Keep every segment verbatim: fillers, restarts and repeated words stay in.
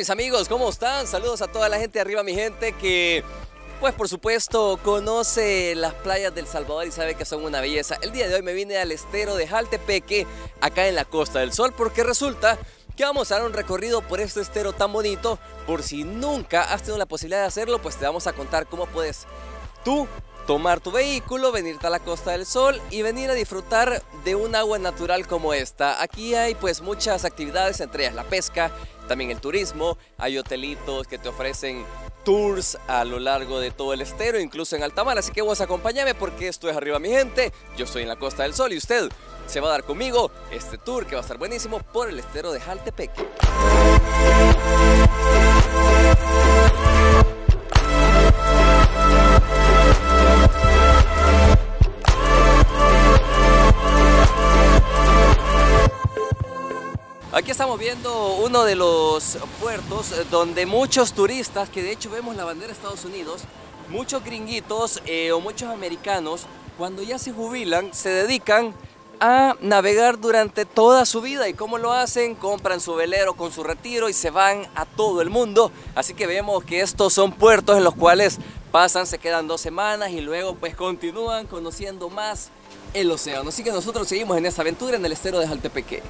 mis amigos, ¿cómo están? Saludos a toda la gente arriba, mi gente que, pues por supuesto, conoce las playas del Salvador y sabe que son una belleza. El día de hoy me vine al estero de Jaltepeque, acá en la Costa del Sol, porque resulta que vamos a dar un recorrido por este estero tan bonito. Por si nunca has tenido la posibilidad de hacerlo, pues te vamos a contar cómo puedes tú tomar tu vehículo, venirte a la Costa del Sol y venir a disfrutar de un agua natural como esta. Aquí hay pues muchas actividades, entre ellas la pesca, también el turismo, hay hotelitos que te ofrecen tours a lo largo de todo el estero, incluso en alta mar, así que vos acompáñame porque esto es Arriba Mi Gente. Yo estoy en la Costa del Sol y usted se va a dar conmigo este tour que va a estar buenísimo por el estero de Jaltepeque. Aquí estamos viendo uno de los puertos donde muchos turistas, que de hecho vemos la bandera de Estados Unidos, muchos gringuitos eh, o muchos americanos, cuando ya se jubilan, se dedican a navegar durante toda su vida. ¿Y cómo lo hacen? Compran su velero con su retiro y se van a todo el mundo. Así que vemos que estos son puertos en los cuales pasan, se quedan dos semanas y luego pues continúan conociendo más el océano. Así que nosotros seguimos en esta aventura en el estero de Jaltepeque.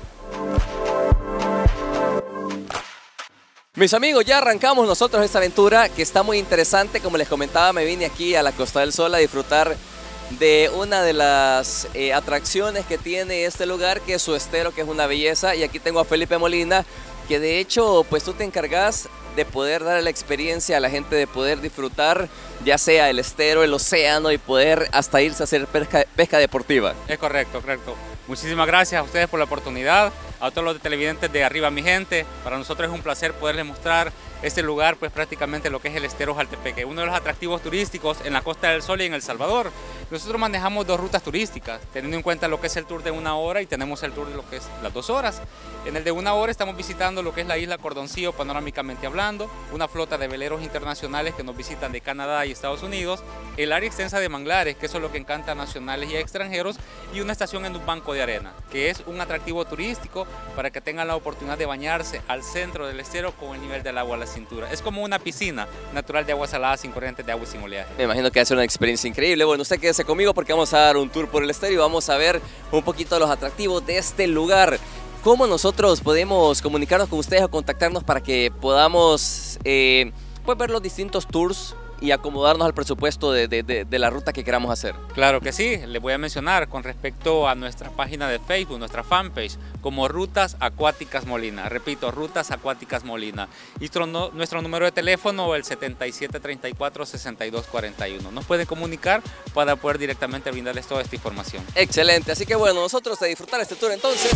Mis amigos, ya arrancamos nosotros esta aventura que está muy interesante. Como les comentaba, me vine aquí a la Costa del Sol a disfrutar de una de las eh, atracciones que tiene este lugar, que es su estero, que es una belleza. Y aquí tengo a Felipe Molina, que de hecho pues tú te encargas de poder dar la experiencia a la gente, de poder disfrutar ya sea el estero, el océano y poder hasta irse a hacer pesca, pesca deportiva. Es correcto, correcto. Muchísimas gracias a ustedes por la oportunidad, a todos los televidentes de Arriba Mi Gente. Para nosotros es un placer poderles mostrar este lugar, pues prácticamente lo que es el estero Jaltepeque, uno de los atractivos turísticos en la Costa del Sol y en El Salvador. Nosotros manejamos dos rutas turísticas, teniendo en cuenta lo que es el tour de una hora y tenemos el tour de lo que es las dos horas. En el de una hora estamos visitando lo que es la isla Cordoncillo, panorámicamente hablando, una flota de veleros internacionales que nos visitan de Canadá y Estados Unidos, el área extensa de manglares, que eso es lo que encanta a nacionales y a extranjeros, y una estación en un banco de arena, que es un atractivo turístico para que tengan la oportunidad de bañarse al centro del estero con el nivel del agua a la cintura. Es como una piscina natural de agua salada, sin corrientes de agua y sin oleaje. Me imagino que va a ser una experiencia increíble. Bueno, usted quédese conmigo porque vamos a dar un tour por el estero y vamos a ver un poquito de los atractivos de este lugar. ¿Cómo nosotros podemos comunicarnos con ustedes o contactarnos para que podamos eh, pues ver los distintos tours y acomodarnos al presupuesto de, de, de, de la ruta que queramos hacer? Claro que sí, les voy a mencionar con respecto a nuestra página de Facebook, nuestra fanpage, como Rutas Acuáticas Molina. Repito, Rutas Acuáticas Molina. Y nuestro, no, nuestro número de teléfono, el setenta y siete treinta y cuatro, sesenta y dos cuarenta y uno. Nos pueden comunicar para poder directamente brindarles toda esta información. Excelente, así que bueno, nosotros a disfrutar este tour entonces.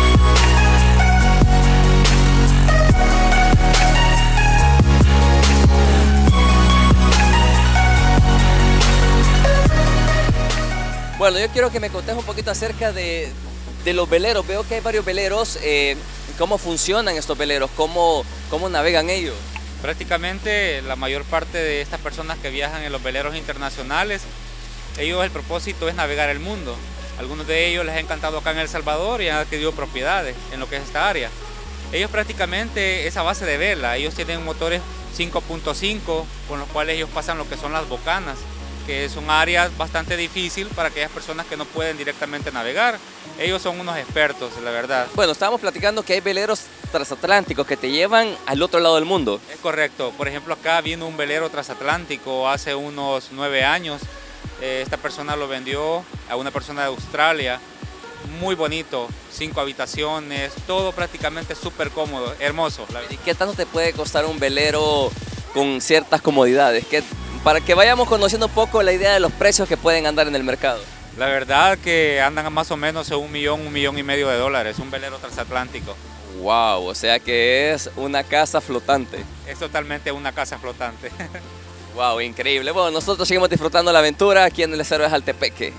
Bueno, yo quiero que me contes un poquito acerca de, de los veleros. Veo que hay varios veleros. Eh, ¿Cómo funcionan estos veleros? ¿Cómo, ¿Cómo navegan ellos? Prácticamente la mayor parte de estas personas que viajan en los veleros internacionales, ellos el propósito es navegar el mundo. Algunos de ellos les ha encantado acá en El Salvador y han adquirido propiedades en lo que es esta área. Ellos prácticamente es a base de vela. Ellos tienen motores cinco punto cinco con los cuales ellos pasan lo que son las bocanas, que es un área bastante difícil para aquellas personas que no pueden directamente navegar. Ellos son unos expertos, la verdad. Bueno, estábamos platicando que hay veleros transatlánticos que te llevan al otro lado del mundo. Es correcto. Por ejemplo, acá vino un velero transatlántico hace unos nueve años. Eh, esta persona lo vendió a una persona de Australia. Muy bonito, cinco habitaciones, todo prácticamente súper cómodo, hermoso. ¿Y qué tanto te puede costar un velero con ciertas comodidades? ¿Qué, para que vayamos conociendo un poco la idea de los precios que pueden andar en el mercado? La verdad que andan más o menos en un millón, un millón y medio de dólares, un velero transatlántico. Wow, o sea que es una casa flotante. Es totalmente una casa flotante. Wow, increíble. Bueno, nosotros seguimos disfrutando la aventura aquí en el estero de Jaltepeque.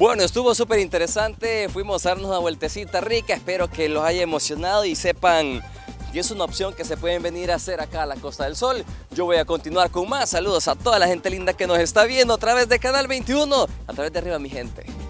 Bueno, estuvo súper interesante, fuimos a darnos una vueltecita rica, espero que los haya emocionado y sepan que es una opción que se pueden venir a hacer acá a la Costa del Sol. Yo voy a continuar con más, saludos a toda la gente linda que nos está viendo a través de Canal veintiuno, a través de Arriba Mi Gente.